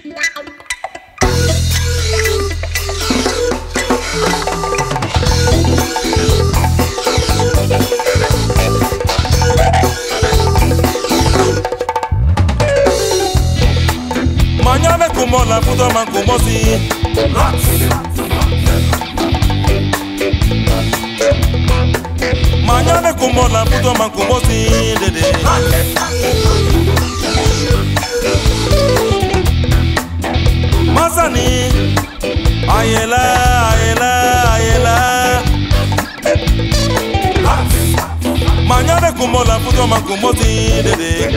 Manyame kumola puto mankumosi. Manyame kumola puto mankumosi dede. Masani ayela ayela ayela. Manyame kumola puto mankumosi dede.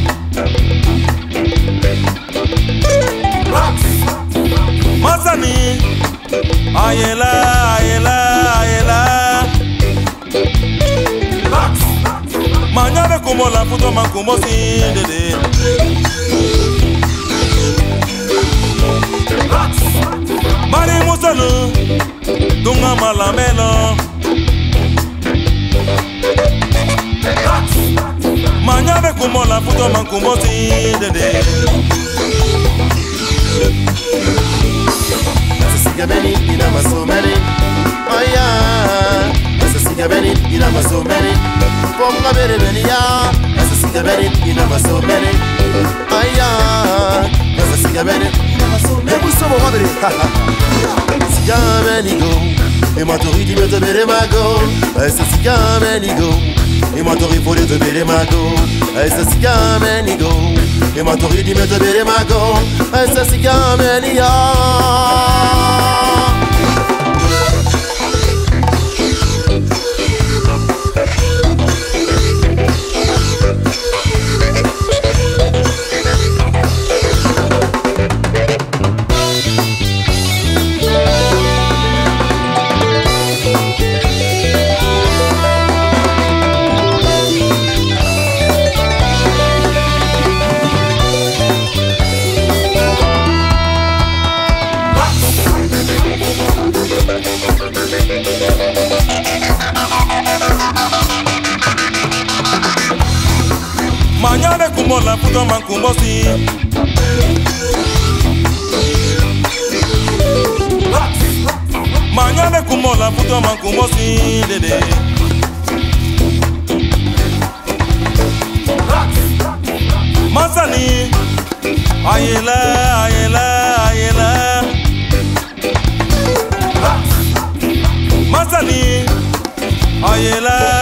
Masani ayela ayela ayela. Manyame kumola puto mankumosi dede. Mari musolu dunga malamelo. Manyame kumola puto mankumosi dede. Beni, ina maso many. Oh yeah. Asa beni, ina maso many. Ponga bere beni ya. Asa beni, ina maso many. Oh yeah. Asa beni, ina maso many. Ebuso mo mabere. Siga beni go. E matori di meto bere mago. Asa siga beni go. E matori fole to bere mago. Asa siga beni go. E matori di meto bere mago. Asa siga beni ya. Manyame kumola puto mankumosi. Manyame kumola puto mankumosi dede. Masani ayela ayela ayela. Masani ayela